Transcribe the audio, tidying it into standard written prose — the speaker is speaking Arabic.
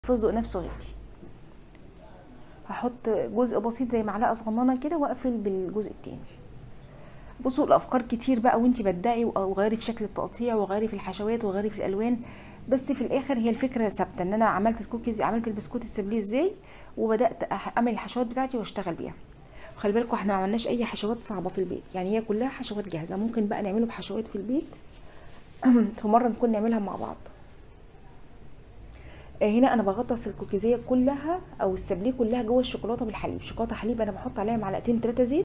الفستق نفسه غالي. هحط جزء بسيط زي معلقه صغننه كده واقفل بالجزء التاني. بصوا الافكار كتير بقى وانتي بدعي وغيري في شكل التقطيع وغيري في الحشوات وغيري في الالوان، بس في الاخر هي الفكره ثابته ان انا عملت الكوكيز، عملت البسكوت السابليه ازاي وبدات اعمل الحشوات بتاعتي واشتغل بيها. خلي بالكم احنا ما عملناش اي حشوات صعبه في البيت، يعني هي كلها حشوات جاهزه، ممكن بقى نعمله بحشوات في البيت في مره نكون نعملها مع بعض. هنا انا بغطس الكوكيزيه كلها او السابليه كلها جوه الشوكولاته بالحليب، شوكولاته حليب انا بحط عليها معلقتين 3 زيت